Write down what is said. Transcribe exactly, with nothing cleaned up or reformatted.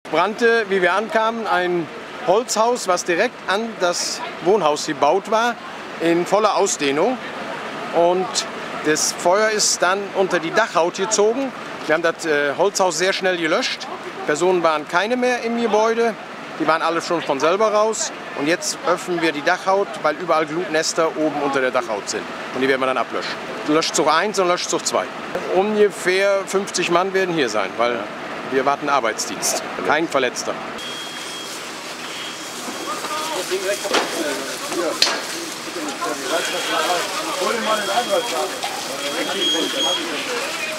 Brannte, wie wir ankamen, ein Holzhaus, was direkt an das Wohnhaus gebaut war, in voller Ausdehnung. Und das Feuer ist dann unter die Dachhaut gezogen. Wir haben das äh, Holzhaus sehr schnell gelöscht. Personen waren keine mehr im Gebäude. Die waren alle schon von selber raus. Und jetzt öffnen wir die Dachhaut, weil überall Glutnester oben unter der Dachhaut sind. Und die werden wir dann ablöschen. Löschzug eins und Löschzug zwei. Ungefähr fünfzig Mann werden hier sein, weil wir warten Arbeitsdienst. Kein Verletzter. Hol dir mal den Anwalt.